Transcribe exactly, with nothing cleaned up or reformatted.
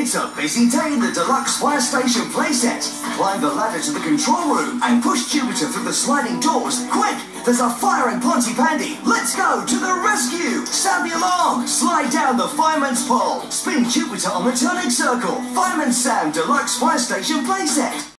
It's a busy day in the Deluxe Fire Station playset. Climb the ladder to the control room and push Jupiter through the sliding doors. Quick! There's a fire in Pontypandy. Let's go to the rescue! Sound the alarm! Slide down the fireman's pole. Spin Jupiter on the turning circle. Fireman Sam Deluxe Fire Station playset.